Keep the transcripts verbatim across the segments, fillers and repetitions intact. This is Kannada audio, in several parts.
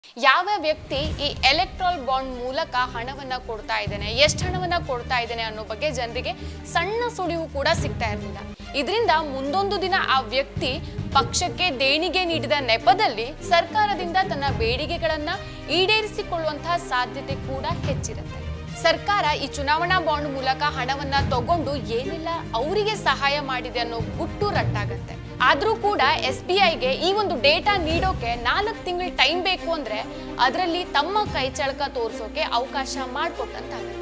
ಯಾವ ವ್ಯಕ್ತಿ ಈ ಎಲೆಕ್ಟ್ರಲ್ ಬಾಂಡ್ ಮೂಲಕ ಹಣವನ್ನ ಕೊಡ್ತಾ ಇದ್ದಾನೆ, ಎಷ್ಟು ಹಣವನ್ನ ಕೊಡ್ತಾ ಇದ್ದಾನೆ ಅನ್ನೋ ಬಗ್ಗೆ ಜನರಿಗೆ ಸಣ್ಣ ಸುಳಿವು ಕೂಡ ಸಿಗ್ತಾ ಇರಲಿಲ್ಲ. ಇದರಿಂದ ಮುಂದೊಂದು ದಿನ ಆ ವ್ಯಕ್ತಿ ಪಕ್ಷಕ್ಕೆ ದೇಣಿಗೆ ನೀಡಿದ ನೆಪದಲ್ಲಿ ಸರ್ಕಾರದಿಂದ ತನ್ನ ಬೇಡಿಕೆಗಳನ್ನ ಈಡೇರಿಸಿಕೊಳ್ಳುವಂತಹ ಸಾಧ್ಯತೆ ಕೂಡ ಹೆಚ್ಚಿರುತ್ತೆ. ಸರ್ಕಾರ ಈ ಚುನಾವಣಾ ಬಾಂಡ್ ಮೂಲಕ ಹಣವನ್ನ ತಗೊಂಡು ಏನೆಲ್ಲ ಅವರಿಗೆ ಸಹಾಯ ಮಾಡಿದೆ ಅನ್ನೋ ಗುಟ್ಟು ರಟ್ಟಾಗತ್ತೆ. ಆದ್ರೂ ಕೂಡ ಎಸ್ ಬಿ ಐಗೆ ಈ ಒಂದು ಡೇಟಾ ನೀಡೋಕೆ ನಾಲ್ಕು ತಿಂಗಳ ಟೈಮ್ ಬೇಕು ಅಂದ್ರೆ ಅದರಲ್ಲಿ ತಮ್ಮ ಕೈ ಚಳಕ ತೋರಿಸೋಕೆ ಅವಕಾಶ ಮಾಡಿಕೊಟ್ಟಂತಾಗುತ್ತೆ.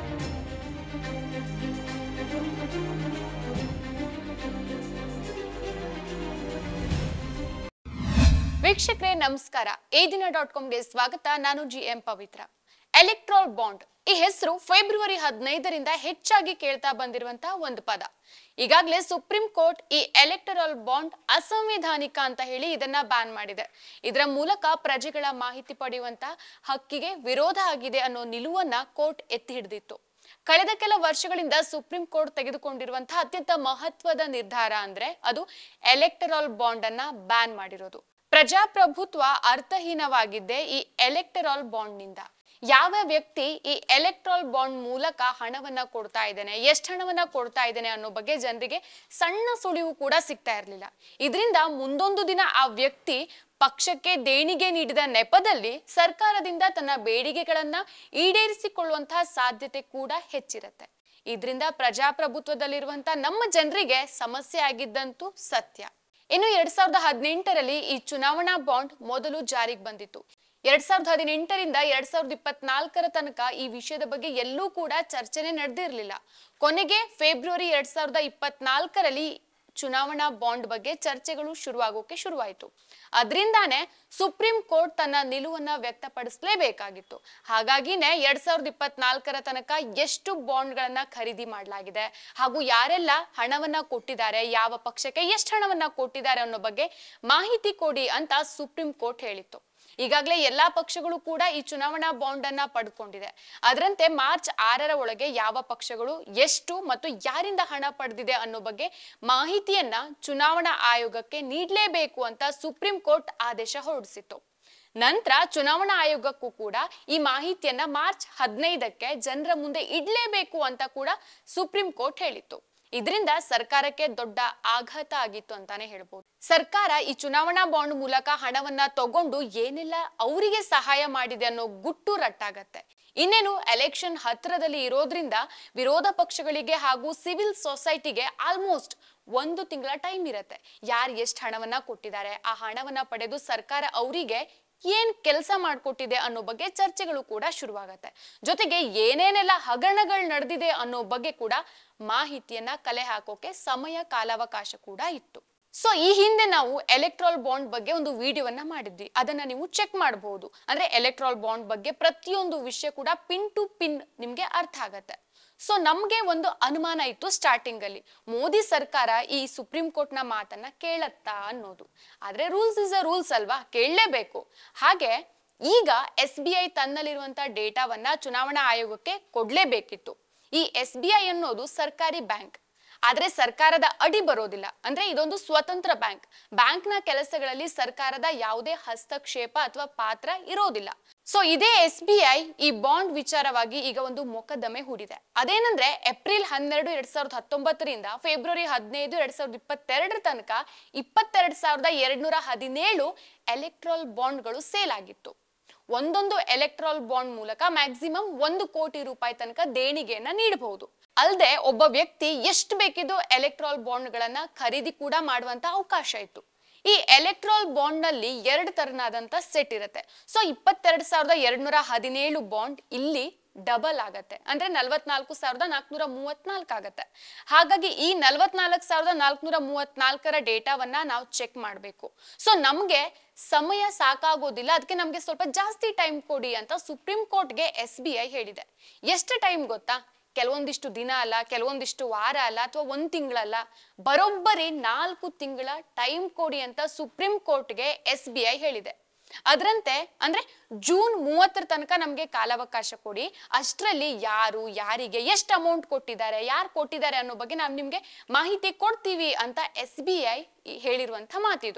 ವೀಕ್ಷಕರೇ ನಮಸ್ಕಾರ, ಎ ದಿನ ಡಾಟ್ ಕಾಮ್ಗೆ ಸ್ವಾಗತ. ನಾನು G M Pavitra. Electoral bond ಈ ಹೆಸರು ಫೆಬ್ರವರಿ ಹದಿನೈದರಿಂದ ಹೆಚ್ಚಾಗಿ ಕೇಳ್ತಾ ಬಂದಿರುವಂತಹ ಒಂದು ಪದ. ಈಗಾಗಲೇ ಸುಪ್ರೀಂ ಕೋರ್ಟ್ ಈ ಎಲೆಕ್ಟರಲ್ ಬಾಂಡ್ ಅಸಂವಿಧಾನಿಕ ಅಂತ ಹೇಳಿ ಇದನ್ನ ಬ್ಯಾನ್ ಮಾಡಿದೆ. ಇದರ ಮೂಲಕ ಪ್ರಜೆಗಳ ಮಾಹಿತಿ ಪಡೆಯುವಂತ ಹಕ್ಕಿಗೆ ವಿರೋಧ ಆಗಿದೆ ಅನ್ನೋ ನಿಲುವನ್ನ ಕೋರ್ಟ್ ಎತ್ತಿ ಹಿಡಿದಿತ್ತು. ಕಳೆದ ಕೆಲ ವರ್ಷಗಳಿಂದ ಸುಪ್ರೀಂ ಕೋರ್ಟ್ ತೆಗೆದುಕೊಂಡಿರುವಂತಹ ಅತ್ಯಂತ ಮಹತ್ವದ ನಿರ್ಧಾರ ಅಂದ್ರೆ ಅದು ಎಲೆಕ್ಟರಲ್ ಬಾಂಡ್ ಅನ್ನ ಬ್ಯಾನ್ ಮಾಡಿರೋದು. ಪ್ರಜಾಪ್ರಭುತ್ವ ಅರ್ಥಹೀನವಾಗಿದ್ದೇ ಈ ಎಲೆಕ್ಟರಲ್ ಬಾಂಡ್ ನಿಂದ. ಯಾವ ವ್ಯಕ್ತಿ ಈ ಎಲೆಕ್ಟ್ರಲ್ ಬಾಂಡ್ ಮೂಲಕ ಹಣವನ್ನ ಕೊಡ್ತಾ ಇದ್ದಾನೆ, ಎಷ್ಟು ಹಣವನ್ನ ಕೊಡ್ತಾ ಇದ್ದಾನೆ ಅನ್ನೋ ಬಗ್ಗೆ ಜನರಿಗೆ ಸಣ್ಣ ಸುಳಿವು ಕೂಡ ಸಿಗ್ತಾ ಇರಲಿಲ್ಲ. ಇದರಿಂದ ಮುಂದೊಂದು ದಿನ ಆ ವ್ಯಕ್ತಿ ಪಕ್ಷಕ್ಕೆ ದೇಣಿಗೆ ನೀಡಿದ ನೆಪದಲ್ಲಿ ಸರ್ಕಾರದಿಂದ ತನ್ನ ಬೇಡಿಕೆಗಳನ್ನ ಈಡೇರಿಸಿಕೊಳ್ಳುವಂತಹ ಸಾಧ್ಯತೆ ಕೂಡ ಹೆಚ್ಚಿರುತ್ತೆ. ಇದರಿಂದ ಪ್ರಜಾಪ್ರಭುತ್ವದಲ್ಲಿರುವಂತಹ ನಮ್ಮ ಜನರಿಗೆ ಸಮಸ್ಯೆ ಆಗಿದ್ದಂತೂ ಸತ್ಯ. ಇನ್ನು ಎರಡ್ ಸಾವಿರದ ಹದಿನೆಂಟರಲ್ಲಿ ಈ ಚುನಾವಣಾ ಬಾಂಡ್ ಮೊದಲು ಜಾರಿಗೆ ಬಂದಿತ್ತು. ಎರಡ್ ಸಾವಿರದ ಹದಿನೆಂಟರಿಂದ ಎರಡ್ ಸಾವಿರದ ಇಪ್ಪತ್ನಾಲ್ಕರ ತನಕ ಈ ವಿಷಯದ ಬಗ್ಗೆ ಎಲ್ಲೂ ಕೂಡ ಚರ್ಚೆನೆ ನಡೆದಿರಲಿಲ್ಲ. ಕೊನೆಗೆ ಫೆಬ್ರವರಿ ಎರಡ್ ಸಾವಿರದ ಇಪ್ಪತ್ನಾಲ್ಕರಲ್ಲಿ ಚುನಾವಣಾ ಬಾಂಡ್ ಬಗ್ಗೆ ಚರ್ಚೆಗಳು ಶುರುವಾಗೋಕೆ ಶುರುವಾಯಿತು. ಅದರಿಂದಾನೇ ಸುಪ್ರೀಂ ಕೋರ್ಟ್ ತನ್ನ ನಿಲುವನ್ನ ವ್ಯಕ್ತಪಡಿಸಲೇಬೇಕಾಗಿತ್ತು. ಹಾಗಾಗಿನೇ ಎರಡ್ ಸಾವಿರದ ಇಪ್ಪತ್ನಾಲ್ಕರ ತನಕ ಎಷ್ಟು ಬಾಂಡ್ಗಳನ್ನ ಖರೀದಿ ಮಾಡಲಾಗಿದೆ ಹಾಗೂ ಯಾರೆಲ್ಲ ಹಣವನ್ನ ಕೊಟ್ಟಿದ್ದಾರೆ, ಯಾವ ಪಕ್ಷಕ್ಕೆ ಎಷ್ಟು ಹಣವನ್ನ ಕೊಟ್ಟಿದ್ದಾರೆ ಅನ್ನೋ ಬಗ್ಗೆ ಮಾಹಿತಿ ಕೊಡಿ ಅಂತ ಸುಪ್ರೀಂ ಕೋರ್ಟ್ ಹೇಳಿತ್ತು. ಈಗಾಗಲೇ ಎಲ್ಲಾ ಪಕ್ಷಗಳು ಕೂಡ ಈ ಚುನಾವಣಾ ಬಾಂಡ್ ಅನ್ನ ಪಡೆದುಕೊಂಡಿದೆ. ಅದರಂತೆ ಮಾರ್ಚ್ ಆರರ ಒಳಗೆ ಯಾವ ಪಕ್ಷಗಳು ಎಷ್ಟು ಮತ್ತು ಯಾರಿಂದ ಹಣ ಪಡೆದಿದೆ ಅನ್ನೋ ಬಗ್ಗೆ ಮಾಹಿತಿಯನ್ನ ಚುನಾವಣಾ ಆಯೋಗಕ್ಕೆ ನೀಡಲೇಬೇಕು ಅಂತ ಸುಪ್ರೀಂ ಕೋರ್ಟ್ ಆದೇಶ ಹೊರಡಿಸಿತ್ತು. ನಂತರ ಚುನಾವಣಾ ಆಯೋಗಕ್ಕೂ ಕೂಡ ಈ ಮಾಹಿತಿಯನ್ನ ಮಾರ್ಚ್ ಹದಿನೈದಕ್ಕೆ ಜನರ ಮುಂದೆ ಇಡ್ಲೇಬೇಕು ಅಂತ ಕೂಡ ಸುಪ್ರೀಂ ಕೋರ್ಟ್ ಹೇಳಿತ್ತು. ಇದರಿಂದ ಸರ್ಕಾರಕ್ಕೆ ದೊಡ್ಡ ಆಘಾತ ಆಗಿತ್ತು ಅಂತಾನೆ ಹೇಳ್ಬೋದು. ಸರ್ಕಾರ ಈ ಚುನಾವಣಾ ಬಾಂಡ್ ಮೂಲಕ ಹಣವನ್ನ ತಗೊಂಡು ಏನೆಲ್ಲ ಅವರಿಗೆ ಸಹಾಯ ಮಾಡಿದೆ ಅನ್ನೋ ಗುಟ್ಟು ರಟ್ಟಾಗತ್ತೆ. ಇನ್ನೇನು ಎಲೆಕ್ಷನ್ ಹತ್ತಿರದಲ್ಲಿ ಇರೋದ್ರಿಂದ ವಿರೋಧ ಪಕ್ಷಗಳಿಗೆ ಹಾಗೂ ಸಿವಿಲ್ ಸೊಸೈಟಿಗೆ ಆಲ್ಮೋಸ್ಟ್ ಒಂದು ತಿಂಗಳ ಟೈಮ್ ಇರತ್ತೆ. ಯಾರು ಎಷ್ಟು ಹಣವನ್ನ ಕೊಟ್ಟಿದ್ದಾರೆ, ಆ ಹಣವನ್ನ ಪಡೆದು ಸರ್ಕಾರ ಅವರಿಗೆ ಏನ್ ಕೆಲಸ ಮಾಡ್ಕೊಟ್ಟಿದೆ ಅನ್ನೋ ಬಗ್ಗೆ ಚರ್ಚೆಗಳು ಕೂಡ ಶುರುವಾಗತ್ತೆ. ಜೊತೆಗೆ ಏನೇನೆಲ್ಲ ಹಗರಣಗಳು ನಡೆದಿದೆ ಅನ್ನೋ ಬಗ್ಗೆ ಕೂಡ ಮಾಹಿತಿಯನ್ನ ಕಲೆ ಹಾಕೋಕೆ ಸಮಯ ಕಾಲಾವಕಾಶ ಕೂಡ ಇತ್ತು. ಸೊ ಈ ಹಿಂದೆ ನಾವು ಎಲೆಕ್ಟ್ರಲ್ ಬಾಂಡ್ ಬಗ್ಗೆ ಒಂದು ವಿಡಿಯೋವನ್ನ ಮಾಡಿದ್ವಿ, ಅದನ್ನ ನೀವು ಚೆಕ್ ಮಾಡಬಹುದು. ಅಂದ್ರೆ ಎಲೆಕ್ಟ್ರಲ್ ಬಾಂಡ್ ಬಗ್ಗೆ ಪ್ರತಿಯೊಂದು ವಿಷಯ ಕೂಡ ಪಿನ್ ಟು ಪಿನ್ ನಿಮ್ಗೆ ಅರ್ಥ ಆಗತ್ತೆ. ಸೊ ನಮ್ಗೆ ಒಂದು ಅನುಮಾನ ಇತ್ತು ಸ್ಟಾರ್ಟಿಂಗ್ ಅಲ್ಲಿ, ಮೋದಿ ಸರ್ಕಾರ ಈ ಸುಪ್ರೀಂ ಕೋರ್ಟ್ ನ ಮಾತನ್ನ ಕೇಳತ್ತಾ ಅನ್ನೋದು. ಆದ್ರೆ ರೂಲ್ಸ್ ಇಸ್ ಅ ರೂಲ್ಸ್ ಅಲ್ವಾ, ಕೇಳಲೇಬೇಕು. ಹಾಗೆ ಈಗ ಎಸ್ ಬಿ ಐ ತನ್ನಲ್ಲಿರುವಂತಹ ಡೇಟಾವನ್ನ ಚುನಾವಣಾ ಆಯೋಗಕ್ಕೆ ಕೊಡ್ಲೇಬೇಕಿತ್ತು. ಈ ಎಸ್ ಬಿ ಐ ಅನ್ನೋದು ಸರ್ಕಾರಿ ಬ್ಯಾಂಕ್, ಆದ್ರೆ ಸರ್ಕಾರದ ಅಡಿ ಬರೋದಿಲ್ಲ. ಅಂದ್ರೆ ಇದೊಂದು ಸ್ವತಂತ್ರ ಬ್ಯಾಂಕ್. ಬ್ಯಾಂಕ್ ನ ಕೆಲಸಗಳಲ್ಲಿ ಸರ್ಕಾರದ ಯಾವುದೇ ಹಸ್ತಕ್ಷೇಪ ಅಥವಾ ಪಾತ್ರ ಇರೋದಿಲ್ಲ. ಸೊ ಇದೇ ಎಸ್ ಬಿ ಐ ಈ ಬಾಂಡ್ ವಿಚಾರವಾಗಿ ಈಗ ಒಂದು ಮೊಕದ್ದಮೆ ಹೂಡಿದೆ. ಅದೇನಂದ್ರೆ ಏಪ್ರಿಲ್ ಹನ್ನೆರಡು ಎರಡ್ ಸಾವಿರದ ಹತ್ತೊಂಬತ್ತರಿಂದ ಫೆಬ್ರವರಿ ಹದಿನೈದು ಎರಡ್ ಸಾವಿರದ ಇಪ್ಪತ್ತೆರಡರ ತನಕ ಇಪ್ಪತ್ತೆರಡು ಸಾವಿರದ ಎರಡ್ ನೂರ ಹದಿನೇಳು ಎಲೆಕ್ಟ್ರಲ್ ಬಾಂಡ್ಗಳು ಸೇಲ್ ಆಗಿತ್ತು. ಒಂದೊಂದು ಎಲೆಕ್ಟ್ರಲ್ ಬಾಂಡ್ ಮೂಲಕ ಮ್ಯಾಕ್ಸಿಮಮ್ ಒಂದು ಕೋಟಿ ರೂಪಾಯಿ ತನಕ ದೇಣಿಗೆಯನ್ನ ನೀಡಬಹುದು. ಅಲ್ಲದೆ ಒಬ್ಬ ವ್ಯಕ್ತಿ ಎಷ್ಟು ಬೇಕಿದ್ದು ಎಲೆಕ್ಟ್ರಲ್ ಬಾಂಡ್ ಗಳನ್ನ ಖರೀದಿ ಕೂಡ ಮಾಡುವಂತ ಅವಕಾಶ ಇತ್ತು. ಈ ಎಲೆಕ್ಟ್ರಲ್ ಬಾಂಡ್ ನಲ್ಲಿ ಎರಡು ತರನಾದಂತ ಸೆಟ್ ಇರುತ್ತೆ. ಸೊ ಇಪ್ಪತ್ತೆರಡು ಸಾವಿರದ ಎರಡ್ ನೂರ ಹದಿನೇಳು ಬಾಂಡ್ ಇಲ್ಲಿ ಡಬಲ್ ಆಗತ್ತೆ, ಅಂದ್ರೆ ನಲ್ವತ್ನಾಲ್ಕು ಸಾವಿರದ ನಾಲ್ಕುನೂರ ಮೂವತ್ನಾಲ್ಕು ಆಗತ್ತೆ. ಹಾಗಾಗಿ ಈ ನಲ್ವತ್ನಾಲ್ಕು ಸಾವಿರದ ನಾಲ್ಕುನೂರ ಮೂವತ್ನಾಲ್ಕರ ಡೇಟಾವನ್ನ ನಾವು ಚೆಕ್ ಮಾಡಬೇಕು. ಸೊ ನಮ್ಗೆ ಸಮಯ ಸಾಕಾಗೋದಿಲ್ಲ, ಅದಕ್ಕೆ ನಮ್ಗೆ ಸ್ವಲ್ಪ ಜಾಸ್ತಿ ಟೈಮ್ ಕೊಡಿ ಅಂತ ಸುಪ್ರೀಂ ಕೋರ್ಟ್ಗೆ ಎಸ್ ಬಿ ಐ ಹೇಳಿದೆ. ಎಷ್ಟು ಟೈಮ್ ಗೊತ್ತಾ? ಕೆಲವೊಂದಿಷ್ಟು ದಿನ ಅಲ್ಲ, ಕೆಲವೊಂದಿಷ್ಟು ವಾರ ಅಲ್ಲ, ಅಥವಾ ಒಂದ್ ತಿಂಗಳಲ್ಲ, ಬರೋಬ್ಬರಿ ನಾಲ್ಕು ತಿಂಗಳ ಟೈಮ್ ಕೊಡಿ ಅಂತ ಸುಪ್ರೀಂ ಕೋರ್ಟ್ಗೆ ಎಸ್ ಬಿ ಐ ಹೇಳಿದೆ. ಅದರಂತೆ ಅಂದ್ರೆ ಜೂನ್ ಮೂವತ್ತರ ತನಕ ನಮ್ಗೆ ಕಾಲಾವಕಾಶ ಕೊಡಿ, ಅಷ್ಟರಲ್ಲಿ ಯಾರು ಯಾರಿಗೆ ಎಷ್ಟು ಅಮೌಂಟ್ ಕೊಟ್ಟಿದ್ದಾರೆ, ಯಾರು ಕೊಟ್ಟಿದ್ದಾರೆ ಅನ್ನೋ ಬಗ್ಗೆ ನಾವು ನಿಮ್ಗೆ ಮಾಹಿತಿ ಕೊಡ್ತೀವಿ ಅಂತ ಎಸ್ ಬಿ ಐ ಹೇಳಿರುವಂತ ಮಾತಿದು.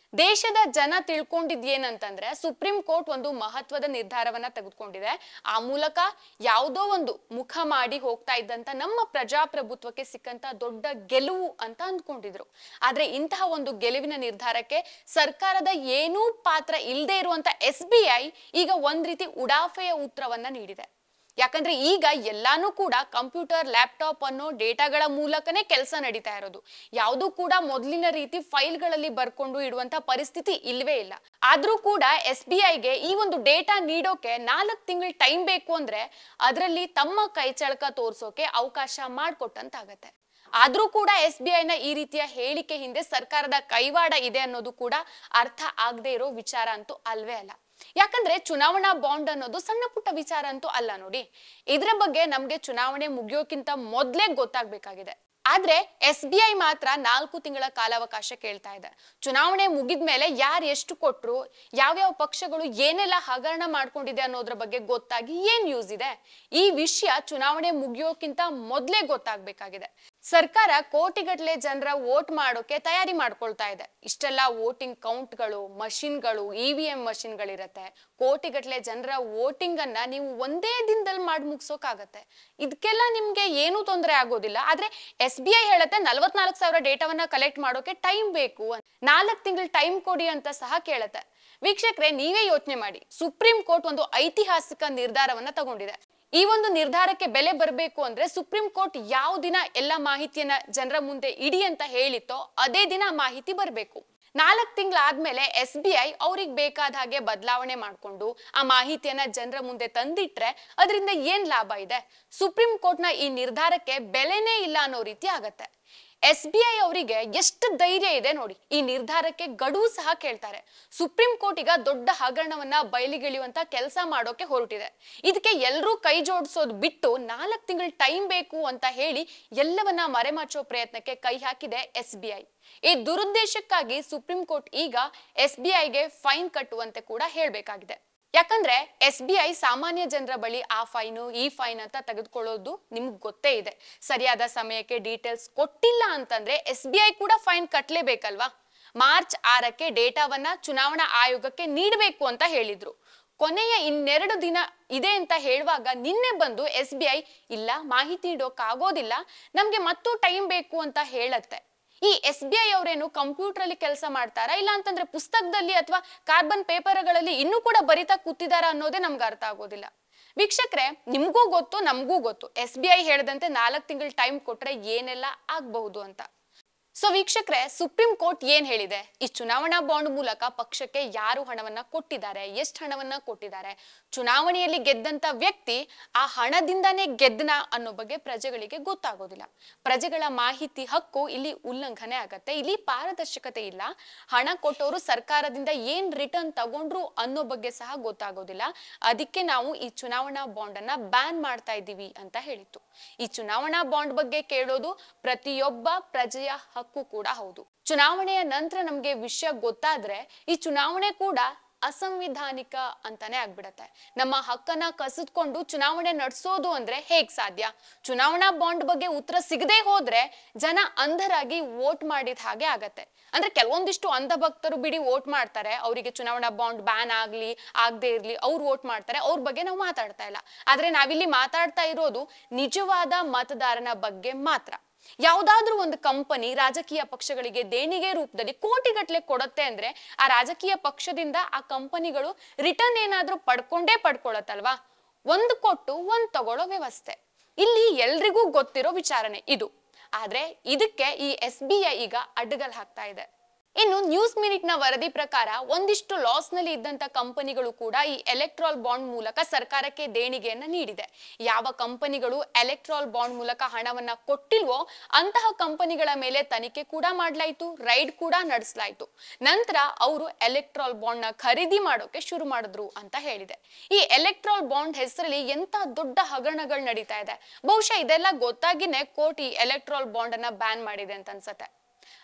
ದೇಶದ ಜನ ತಿಳ್ಕೊಂಡಿದ್ದೇನಂತಂದ್ರೆ ಸುಪ್ರೀಂ ಕೋರ್ಟ್ ಒಂದು ಮಹತ್ವದ ನಿರ್ಧಾರವನ್ನ ತೆಗೆದುಕೊಂಡಿದೆ. ಆ ಮೂಲಕ ಯಾವುದೋ ಒಂದು ಮುಖ ಮಾಡಿ ಹೋಗ್ತಾ ಇದ್ದಂತ ನಮ್ಮ ಪ್ರಜಾಪ್ರಭುತ್ವಕ್ಕೆ ಸಿಕ್ಕಂತ ದೊಡ್ಡ ಗೆಲುವು ಅಂತ ಅಂದ್ಕೊಂಡಿದ್ರು. ಆದ್ರೆ ಇಂತಹ ಒಂದು ಗೆಲುವಿನ ನಿರ್ಧಾರಕ್ಕೆ ಸರ್ಕಾರದ ಏನೂ ಪಾತ್ರ ಇಲ್ಲದೆ ಇರುವಂತ ಎಸ್ ಬಿ ಐ ಈಗ ಒಂದ್ ರೀತಿ ಉಡಾಫೆಯ ಉತ್ತರವನ್ನ ನೀಡಿದೆ. ಯಾಕಂದ್ರೆ ಈಗ ಎಲ್ಲಾನು ಕೂಡ ಕಂಪ್ಯೂಟರ್ ಲ್ಯಾಪ್ಟಾಪ್ ಅನ್ನೋ ಡೇಟಾಗಳ ಮೂಲಕನೇ ಕೆಲಸ ನಡೀತಾ ಇರೋದು. ಯಾವುದು ಕೂಡ ಮೊದಲಿನ ರೀತಿ ಫೈಲ್ಗಳಲ್ಲಿ ಬರ್ಕೊಂಡು ಇಡುವಂತ ಪರಿಸ್ಥಿತಿ ಇಲ್ವೇ ಇಲ್ಲ. ಆದ್ರೂ ಕೂಡ ಎಸ್ ಬಿ ಐಗೆ ಈ ಒಂದು ಡೇಟಾ ನೀಡೋಕೆ ನಾಲ್ಕು ತಿಂಗಳು ಟೈಮ್ ಬೇಕು ಅಂದ್ರೆ ಅದರಲ್ಲಿ ತಮ್ಮ ಕೈಚಳಕ ತೋರ್ಸೋಕೆ ಅವಕಾಶ ಮಾಡಿಕೊಟ್ಟಂತಾಗತ್ತೆ. ಆದ್ರೂ ಕೂಡ ಎಸ್ ಬಿ ಐನ ಈ ರೀತಿಯ ಹೇಳಿಕೆ ಹಿಂದೆ ಸರ್ಕಾರದ ಕೈವಾಡ ಇದೆ ಅನ್ನೋದು ಕೂಡ ಅರ್ಥ ಆಗದೆ ಇರೋ ವಿಚಾರ ಅಂತೂ ಅಲ್ವೇ ಅಲ್ಲ. ಯಾಕಂದ್ರೆ ಚುನಾವಣಾ ಬಾಂಡ್ ಅನ್ನೋದು ಸಣ್ಣ ಪುಟ್ಟ ವಿಚಾರ ಅಂತೂ ಅಲ್ಲ ನೋಡಿ. ಇದ್ರ ಬಗ್ಗೆ ನಮ್ಗೆ ಚುನಾವಣೆ ಮುಗಿಯೋಕ್ಕಿಂತ ಮೊದ್ಲೇ ಗೊತ್ತಾಗ್ಬೇಕಾಗಿದೆ. ಆದ್ರೆ ಎಸ್ ಬಿ ಐ ಮಾತ್ರ ನಾಲ್ಕು ತಿಂಗಳ ಕಾಲಾವಕಾಶ ಕೇಳ್ತಾ ಇದೆ. ಚುನಾವಣೆ ಮುಗಿದ್ಮೇಲೆ ಯಾರು ಎಷ್ಟು ಕೊಟ್ರು, ಯಾವ್ಯಾವ ಪಕ್ಷಗಳು ಏನೆಲ್ಲ ಹಗರಣ ಮಾಡ್ಕೊಂಡಿದೆ ಅನ್ನೋದ್ರ ಬಗ್ಗೆ ಗೊತ್ತಾಗಿ ಏನ್ ಯೂಸ್ ಇದೆ? ಈ ವಿಷಯ ಚುನಾವಣೆ ಮುಗಿಯೋಕ್ಕಿಂತ ಮೊದ್ಲೇ ಗೊತ್ತಾಗ್ಬೇಕಾಗಿದೆ. ಸರ್ಕಾರ ಕೋಟಿಗಟ್ಟಲೆ ಜನರ ವೋಟ್ ಮಾಡೋಕೆ ತಯಾರಿ ಮಾಡ್ಕೊಳ್ತಾ ಇದೆ. ಇಷ್ಟೆಲ್ಲ ವೋಟಿಂಗ್ ಕೌಂಟ್ಗಳು, ಮಷಿನ್ಗಳು, ಇ ವಿ ಎಂ ಮಷಿನ್ಗಳಿರತ್ತೆ. ಕೋಟಿಗಟ್ಟಲೆ ಜನರ ವೋಟಿಂಗ್ ಅನ್ನ ನೀವು ಒಂದೇ ದಿನದಲ್ಲಿ ಮಾಡಿ ಮುಗಿಸೋಕಾಗತ್ತೆ. ಇದಕ್ಕೆಲ್ಲ ನಿಮ್ಗೆ ಏನೂ ತೊಂದರೆ ಆಗೋದಿಲ್ಲ. ಆದ್ರೆ ಎಸ್ ಬಿ ಐ ಹೇಳತ್ತೆ ನಲ್ವತ್ನಾಲ್ಕು ಸಾವಿರ ಡೇಟಾವನ್ನ ಕಲೆಕ್ಟ್ ಮಾಡೋಕೆ ಟೈಮ್ ಬೇಕು, ನಾಲ್ಕು ತಿಂಗಳು ಟೈಮ್ ಕೊಡಿ ಅಂತ ಸಹ ಕೇಳತ್ತೆ. ವೀಕ್ಷಕರೇ, ನೀವೇ ಯೋಚನೆ ಮಾಡಿ. ಸುಪ್ರೀಂ ಕೋರ್ಟ್ ಒಂದು ಐತಿಹಾಸಿಕ ನಿರ್ಧಾರವನ್ನ ತಗೊಂಡಿದೆ. ಈ ಒಂದು ನಿರ್ಧಾರಕ್ಕೆ ಬೆಲೆ ಬರಬೇಕು ಅಂದ್ರೆ ಸುಪ್ರೀಂ ಕೋರ್ಟ್ ಯಾವ ದಿನ ಎಲ್ಲ ಮಾಹಿತಿಯನ್ನ ಜನರ ಮುಂದೆ ಇಡಿ ಅಂತ ಹೇಳಿತ್ತೋ ಅದೇ ದಿನ ಮಾಹಿತಿ ಬರಬೇಕು. ನಾಲ್ಕು ತಿಂಗಳಾದ್ಮೇಲೆ ಎಸ್ ಬಿ ಐ ಅವ್ರಿಗೆ ಬೇಕಾದ ಹಾಗೆ ಬದಲಾವಣೆ ಮಾಡ್ಕೊಂಡು ಆ ಮಾಹಿತಿಯನ್ನ ಜನರ ಮುಂದೆ ತಂದಿಟ್ರೆ ಅದರಿಂದ ಏನ್ ಲಾಭ ಇದೆ? ಸುಪ್ರೀಂ ಕೋರ್ಟ್ನ ಈ ನಿರ್ಧಾರಕ್ಕೆ ಬೆಲೆನೇ ಇಲ್ಲ ಅನ್ನೋ ರೀತಿ ಆಗತ್ತೆ. ಎಸ್ ಬಿ ಐ ಅವರಿಗೆ ಎಷ್ಟು ಧೈರ್ಯ ಇದೆ ನೋಡಿ. ಈ ನಿರ್ಧಾರಕ್ಕೆ ಗಡುವು ಸಹ ಕೇಳ್ತಾರೆ. ಸುಪ್ರೀಂ ಕೋರ್ಟ್ ಈಗ ದೊಡ್ಡ ಹಗರಣವನ್ನ ಬಯಲಿಗೆಳೆಯುವಂತ ಕೆಲಸ ಮಾಡೋಕೆ ಹೊರಟಿದೆ. ಇದಕ್ಕೆ ಎಲ್ಲರೂ ಕೈ ಜೋಡಿಸೋದು ಬಿಟ್ಟು ನಾಲ್ಕು ತಿಂಗಳು ಟೈಮ್ ಬೇಕು ಅಂತ ಹೇಳಿ ಎಲ್ಲವನ್ನ ಮರೆಮಾಚೋ ಪ್ರಯತ್ನಕ್ಕೆ ಕೈ ಹಾಕಿದೆ ಎಸ್ ಬಿ ಐ. ಈ ದುರುದ್ದೇಶಕ್ಕಾಗಿ ಸುಪ್ರೀಂ ಕೋರ್ಟ್ ಈಗ ಎಸ್ ಬಿ ಐಗೆ ಫೈನ್ ಕಟ್ಟುವಂತೆ ಕೂಡ ಹೇಳ್ಬೇಕಾಗಿದೆ. ಯಾಕಂದ್ರೆ ಎಸ್ ಬಿ ಐ ಸಾಮಾನ್ಯ ಜನರ ಬಳಿ ಆ ಫೈನು ಈ ಫೈನ್ ಅಂತ ತೆಗೆದುಕೊಳ್ಳೋದು ನಿಮ್ಗೆ ಗೊತ್ತೇ ಇದೆ. ಸರಿಯಾದ ಸಮಯಕ್ಕೆ ಡೀಟೇಲ್ಸ್ ಕೊಟ್ಟಿಲ್ಲ ಅಂತಂದ್ರೆ ಎಸ್ ಬಿ ಐ ಕೂಡ ಫೈನ್ ಕಟ್ಟಲೇಬೇಕಲ್ವಾ? ಮಾರ್ಚ್ ಆರಕ್ಕೆ ಡೇಟಾವನ್ನ ಚುನಾವಣಾ ಆಯೋಗಕ್ಕೆ ನೀಡಬೇಕು ಅಂತ ಹೇಳಿದ್ರು. ಕೊನೆಯ ಇನ್ನೆರಡು ದಿನ ಇದೆ ಅಂತ ಹೇಳುವಾಗ ನಿನ್ನೆ ಬಂದು ಎಸ್ ಬಿ ಐ ಇಲ್ಲ, ಮಾಹಿತಿ ನೀಡೋಕ್ಕಾಗೋದಿಲ್ಲ, ನಮ್ಗೆ ಮತ್ತೂ ಟೈಮ್ ಬೇಕು ಅಂತ ಹೇಳತ್ತೆ. ಈ ಎಸ್ ಬಿ ಐ ಅವರೇನು ಕಂಪ್ಯೂಟರ್ ಅಲ್ಲಿ ಕೆಲಸ ಮಾಡ್ತಾರಾ, ಇಲ್ಲ ಅಂತಂದ್ರೆ ಪುಸ್ತಕದಲ್ಲಿ ಅಥವಾ ಕಾರ್ಬನ್ ಪೇಪರ್ಗಳಲ್ಲಿ ಇನ್ನೂ ಕೂಡ ಬರಿತಾ ಕೂತಿದಾರ ಅನ್ನೋದೇ ನಮ್ಗೆ ಅರ್ಥ ಆಗೋದಿಲ್ಲ. ವೀಕ್ಷಕರೇ, ನಿಮ್ಗೂ ಗೊತ್ತು ನಮಗೂ ಗೊತ್ತು ಎಸ್ ಬಿ ಐ ಹೇಳದಂತೆ ನಾಲ್ಕು ತಿಂಗಳು ಟೈಮ್ ಕೊಟ್ರೆ ಏನೆಲ್ಲ ಆಗ್ಬಹುದು ಅಂತ. ಸೊ ವೀಕ್ಷಕರೇ, ಸುಪ್ರೀಂ ಕೋರ್ಟ್ ಏನ್ ಹೇಳಿದೆ? ಈ ಚುನಾವಣಾ ಬಾಂಡ್ ಮೂಲಕ ಪಕ್ಷಕ್ಕೆ ಯಾರು ಹಣವನ್ನ ಕೊಟ್ಟಿದ್ದಾರೆ, ಎಷ್ಟು ಹಣವನ್ನ ಕೊಟ್ಟಿದ್ದಾರೆ, ಚುನಾವಣೆಯಲ್ಲಿ ಗೆದ್ದಂತ ವ್ಯಕ್ತಿ ಆ ಹಣದಿಂದಾನೇ ಗೆದ್ದನ ಅನ್ನೋ ಬಗ್ಗೆ ಪ್ರಜೆಗಳಿಗೆ ಗೊತ್ತಾಗೋದಿಲ್ಲ. ಪ್ರಜೆಗಳ ಮಾಹಿತಿ ಹಕ್ಕು ಇಲ್ಲಿ ಉಲ್ಲಂಘನೆ ಆಗತ್ತೆ. ಇಲ್ಲಿ ಪಾರದರ್ಶಕತೆ ಇಲ್ಲ. ಹಣ ಕೊಟ್ಟವರು ಸರ್ಕಾರದಿಂದ ಏನ್ ರಿಟರ್ನ್ ತಗೊಂಡ್ರು ಅನ್ನೋ ಬಗ್ಗೆ ಸಹ ಗೊತ್ತಾಗೋದಿಲ್ಲ. ಅದಕ್ಕೆ ನಾವು ಈ ಚುನಾವಣಾ ಬಾಂಡ್ ಅನ್ನ ಬ್ಯಾನ್ ಮಾಡ್ತಾ ಇದ್ದೀವಿ ಅಂತ ಹೇಳಿತ್ತು. ಈ ಚುನಾವಣಾ ಬಾಂಡ್ ಬಗ್ಗೆ ಕೇಳೋದು ಪ್ರತಿಯೊಬ್ಬ ಪ್ರಜೆಯ ಹಕ್ಕು ಕೂಡ ಹೌದು. ಚುನಾವಣೆಯ ನಂತರ ನಮ್ಗೆ ವಿಷಯ ಗೊತ್ತಾದ್ರೆ ಈ ಚುನಾವಣೆ ಕೂಡ ಅಸಂವಿಧಾನಿಕ ಅಂತಾನೆ ಆಗ್ಬಿಡತ್ತೆ. ನಮ್ಮ ಹಕ್ಕನ್ನ ಕಸಿದ್ಕೊಂಡು ಚುನಾವಣೆ ನಡೆಸೋದು ಅಂದ್ರೆ ಹೇಗ್ ಸಾಧ್ಯ? ಚುನಾವಣಾ ಬಾಂಡ್ ಬಗ್ಗೆ ಉತ್ತರ ಸಿಗದೆ ಹೋದ್ರೆ ಜನ ಅಂಧರಾಗಿ ವೋಟ್ ಮಾಡಿದ ಹಾಗೆ ಆಗತ್ತೆ. ಅಂದ್ರೆ ಕೆಲವೊಂದಿಷ್ಟು ಅಂಧ ಭಕ್ತರು ಬಿಡಿ ವೋಟ್ ಮಾಡ್ತಾರೆ, ಅವರಿಗೆ ಚುನಾವಣಾ ಬಾಂಡ್ ಬ್ಯಾನ್ ಆಗ್ಲಿ ಆಗದೆ ಇರ್ಲಿ ಅವ್ರು ವೋಟ್ ಮಾಡ್ತಾರೆ, ಅವ್ರ ಬಗ್ಗೆ ನಾವು ಮಾತಾಡ್ತಾ ಇಲ್ಲ. ಆದ್ರೆ ನಾವಿಲ್ಲಿ ಮಾತಾಡ್ತಾ ಇರೋದು ನಿಜವಾದ ಮತದಾರನ ಬಗ್ಗೆ ಮಾತ್ರ. ಯಾವ್ದಾದ್ರೂ ಒಂದು ಕಂಪನಿ ರಾಜಕೀಯ ಪಕ್ಷಗಳಿಗೆ ದೇಣಿಗೆ ರೂಪದಲ್ಲಿ ಕೋಟಿಗಟ್ಟಲೆ ಕೊಡುತ್ತೆ ಅಂದ್ರೆ ಆ ರಾಜಕೀಯ ಪಕ್ಷದಿಂದ ಆ ಕಂಪನಿಗಳು ರಿಟರ್ನ್ ಏನಾದ್ರೂ ಪಡ್ಕೊಂಡೇ ಪಡ್ಕೊಳತ್ತಲ್ವಾ? ಒಂದು ಕೊಟ್ಟು ಒಂದ್ ತಗೊಳ್ಳೋ ವ್ಯವಸ್ಥೆ ಇಲ್ಲಿ ಎಲ್ರಿಗೂ ಗೊತ್ತಿರೋ ವಿಚಾರನೆ ಇದು. ಆದ್ರೆ ಇದಕ್ಕೆ ಈ ಎಸ್ ಬಿ ಐ ಈಗ ಅಡ್ಡಗಲ್ ಹಾಕ್ತಾ ಇದೆ. ಇನ್ನು ನ್ಯೂಸ್ ಮಿನಿಟ್ ನ ವರದಿ ಪ್ರಕಾರ ಒಂದಿಷ್ಟು ಲಾಸ್ ನಲ್ಲಿ ಇದ್ದಂತ ಕಂಪನಿಗಳು ಕೂಡ ಈ ಎಲೆಕ್ಟ್ರಾಲ್ ಬಾಂಡ್ ಮೂಲಕ ಸರ್ಕಾರಕ್ಕೆ ದೇಣಿಗೆಯನ್ನ ನೀಡಿದೆ. ಯಾವ ಕಂಪನಿಗಳು ಎಲೆಕ್ಟ್ರಾಲ್ ಬಾಂಡ್ ಮೂಲಕ ಹಣವನ್ನ ಕೊಟ್ಟಿಲ್ವೋ ಅಂತಹ ಕಂಪನಿಗಳ ಮೇಲೆ ತನಿಖೆ ಕೂಡ ಮಾಡ್ಲಾಯ್ತು, ರೈಡ್ ಕೂಡ ನಡೆಸಲಾಯ್ತು. ನಂತರ ಅವರು ಎಲೆಕ್ಟ್ರಾಲ್ ಬಾಂಡ್ ನ ಖರೀದಿ ಮಾಡೋಕೆ ಶುರು ಮಾಡಿದ್ರು ಅಂತ ಹೇಳಿದೆ. ಈ ಎಲೆಕ್ಟ್ರಾಲ್ ಬಾಂಡ್ ಹೆಸರಲ್ಲಿ ಎಂತ ದೊಡ್ಡ ಹಗರಣಗಳು ನಡೀತಾ ಇದೆ. ಬಹುಶಃ ಇದೆಲ್ಲ ಗೊತ್ತಾಗಿನೇ ಕೋರ್ಟ್ ಈ ಎಲೆಕ್ಟ್ರಾಲ್ ಬಾಂಡ್ ಅನ್ನ ಬ್ಯಾನ್ ಮಾಡಿದೆ ಅಂತ ಅನ್ಸತ್ತೆ.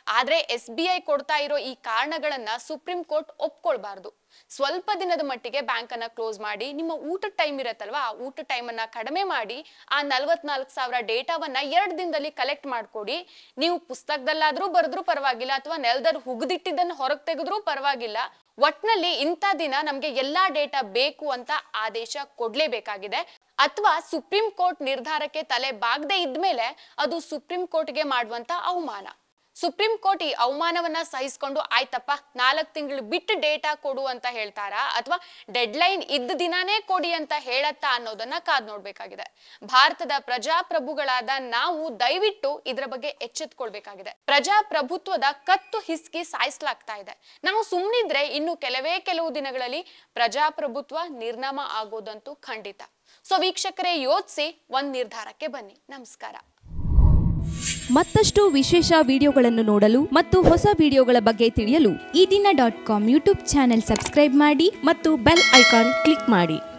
ಆದ್ರೆ ಎಸ್ ಬಿ ಐ ಕೊಡ್ತಾ ಇರೋ ಈ ಕಾರಣಗಳನ್ನ ಸುಪ್ರೀಂ ಕೋರ್ಟ್ ಒಪ್ಕೊಳ್ಬಾರ್ದು. ಸ್ವಲ್ಪ ದಿನದ ಮಟ್ಟಿಗೆ ಬ್ಯಾಂಕ್ ಅನ್ನ ಕ್ಲೋಸ್ ಮಾಡಿ, ನಿಮ್ಮ ಊಟದ ಟೈಮ್ ಇರತ್ತಲ್ವಾ, ಆ ಊಟದ ಟೈಮ್ ಅನ್ನ ಕಡಿಮೆ ಮಾಡಿ, ಆ ನಲ್ವತ್ನಾಲ್ಕು ಸಾವಿರ ಡೇಟಾವನ್ನ ಎರಡು ದಿನದಲ್ಲಿ ಕಲೆಕ್ಟ್ ಮಾಡ್ಕೊಡಿ. ನೀವು ಪುಸ್ತಕದಲ್ಲಾದ್ರೂ ಬರೆದ್ರೂ ಪರವಾಗಿಲ್ಲ, ಅಥವಾ ನೆಲದಲ್ಲಿ ಹುಗ್ದಿಟ್ಟಿದ್ದನ್ನು ಹೊರಗೆ ತೆಗೆದ್ರೂ ಪರವಾಗಿಲ್ಲ. ಒಟ್ನಲ್ಲಿ ಇಂಥ ದಿನ ನಮ್ಗೆ ಎಲ್ಲಾ ಡೇಟಾ ಬೇಕು ಅಂತ ಆದೇಶ ಕೊಡ್ಲೇಬೇಕಾಗಿದೆ. ಅಥವಾ ಸುಪ್ರೀಂ ಕೋರ್ಟ್ ನಿರ್ಧಾರಕ್ಕೆ ತಲೆ ಬಾಗದೆ ಇದ್ಮೇಲೆ ಅದು ಸುಪ್ರೀಂ ಕೋರ್ಟ್ಗೆ ಮಾಡುವಂತ ಅವಮಾನ. ಸುಪ್ರೀಂ ಕೋರ್ಟ್ ಈ ಅವಮಾನವನ್ನ ಸಹಿಸ್ಕೊಂಡು ಆಯ್ತಪ್ಪ ನಾಲ್ಕು ತಿಂಗಳು ಬಿಟ್ಟು ಡೇಟಾ ಕೊಡು ಅಂತ ಹೇಳ್ತಾರಾ, ಅಥವಾ ಡೆಡ್ ಲೈನ್ ಇದ್ದ ದಿನಾನೇ ಕೊಡಿ ಅಂತ ಹೇಳತ್ತಾ ಅನ್ನೋದನ್ನ ಕಾದ್ ನೋಡ್ಬೇಕಾಗಿದೆ. ಭಾರತದ ಪ್ರಜಾಪ್ರಭುಗಳಾದ ನಾವು ದಯವಿಟ್ಟು ಇದ್ರ ಬಗ್ಗೆ ಎಚ್ಚೆತ್ಕೊಳ್ಬೇಕಾಗಿದೆ. ಪ್ರಜಾಪ್ರಭುತ್ವದ ಕತ್ತು ಹಿಸ್ಕಿ ಸಾಯಿಸ್ಲಾಗ್ತಾ ಇದೆ. ನಾವು ಸುಮ್ಮನಿದ್ರೆ ಇನ್ನು ಕೆಲವೇ ಕೆಲವು ದಿನಗಳಲ್ಲಿ ಪ್ರಜಾಪ್ರಭುತ್ವ ನಿರ್ನಾಮ ಆಗೋದಂತೂ ಖಂಡಿತ. ಸೊ ವೀಕ್ಷಕರೇ, ಯೋಚಿಸಿ ಒಂದ್ ನಿರ್ಧಾರಕ್ಕೆ ಬನ್ನಿ. ನಮಸ್ಕಾರ. ಮತ್ತಷ್ಟು ವಿಶೇಷ ವಿಡಿಯೋಗಳನ್ನು ನೋಡಲು ಮತ್ತು ಹೊಸ ವಿಡಿಯೋಗಳ ಬಗ್ಗೆ ತಿಳಿಯಲು ಈ ದಿನ dot com YouTube channel subscribe ಮಾಡಿ ಮತ್ತು ಬೆಲ್ ಐಕಾನ್ ಕ್ಲಿಕ್ ಮಾಡಿ.